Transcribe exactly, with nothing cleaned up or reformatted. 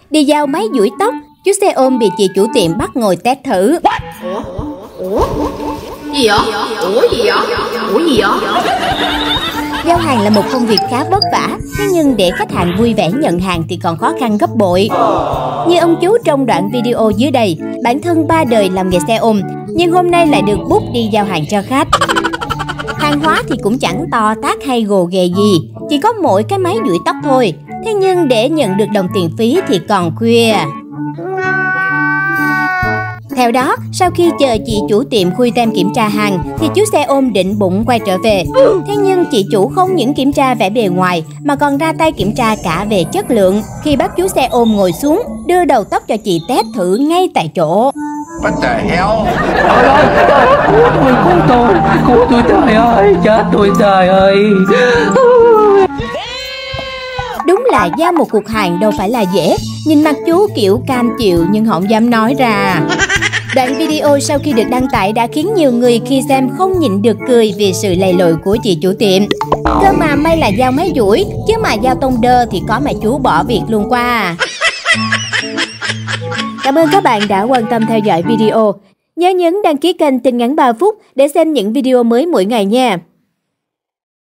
Đi giao máy duỗi tóc, chú xe ôm bị chị chủ tiệm bắt ngồi test thử. Ủa? Ủa? Gì vậy? Ủa gì vậy? Ủa gì vậy? Giao hàng là một công việc khá vất vả, thế nhưng để khách hàng vui vẻ nhận hàng thì còn khó khăn gấp bội. Như ông chú trong đoạn video dưới đây, bản thân ba đời làm nghề xe ôm, nhưng hôm nay lại được bút đi giao hàng cho khách. Hàng hóa thì cũng chẳng to tát hay gồ ghề gì, chỉ có mỗi cái máy duỗi tóc thôi. Thế nhưng để nhận được đồng tiền phí thì còn khuya. Theo đó, sau khi chờ chị chủ tiệm khui tem kiểm tra hàng thì chú xe ôm định bụng quay trở về. Thế nhưng chị chủ không những kiểm tra vẻ bề ngoài mà còn ra tay kiểm tra cả về chất lượng, khi bắt chú xe ôm ngồi xuống, đưa đầu tóc cho chị test thử ngay tại chỗ. What the hell? Cứu tôi, cứu tôi, cứu tôi trời ơi, chết tôi trời ơi. Đúng là giao một cuộc hàng đâu phải là dễ. Nhìn mặt chú kiểu cam chịu nhưng không dám nói ra. Đoạn video sau khi được đăng tải đã khiến nhiều người khi xem không nhịn được cười vì sự lầy lội của chị chủ tiệm. Cơ mà may là giao máy duỗi, chứ mà giao tông đơ thì có mà chú bỏ việc luôn qua. Cảm ơn các bạn đã quan tâm theo dõi video. Nhớ nhấn đăng ký kênh Tin Ngắn ba phút để xem những video mới mỗi ngày nha.